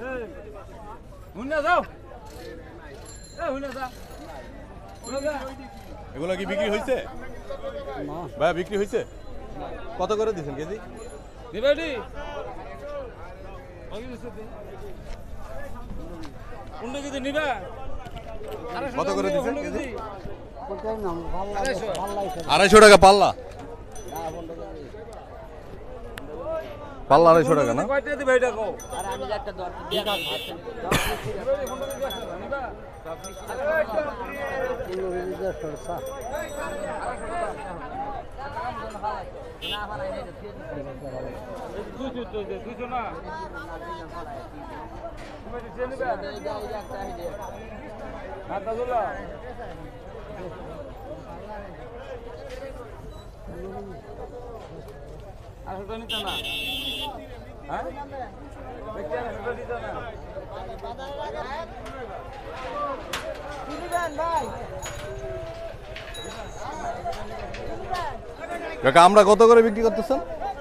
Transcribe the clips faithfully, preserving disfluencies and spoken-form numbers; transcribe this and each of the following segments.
এগুলো কি বিক্রি হয়েছে? ভাই বিক্রি হয়েছে? কত করে দিচ্ছেন কেজি? কত করে দিচ্ছেন কেজি? আড়াইশো টাকা পাল্লা। পাল্লা আড়াইশো টাকা না? কাকা আমরা কত করে বিক্রি করতেছেন?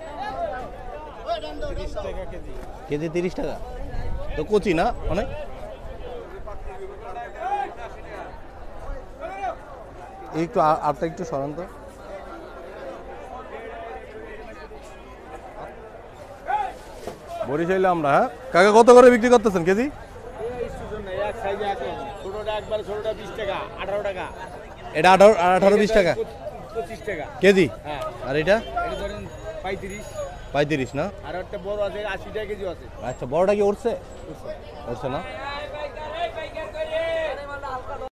কেজি তিরিশ টাকা। তো কচি না অনেক? একটু আরটা একটু সরান তো। বরিশাইলে আমরা, হ্যাঁ কাকা কত করে বিক্রি করতেছেন কেজি? এটা আঠারো আঠারো বিশ টাকা কেজি। আর এটা পঁয়ত্রিশ না? আচ্ছা বড়টা কি উঠছে? উঠছে না?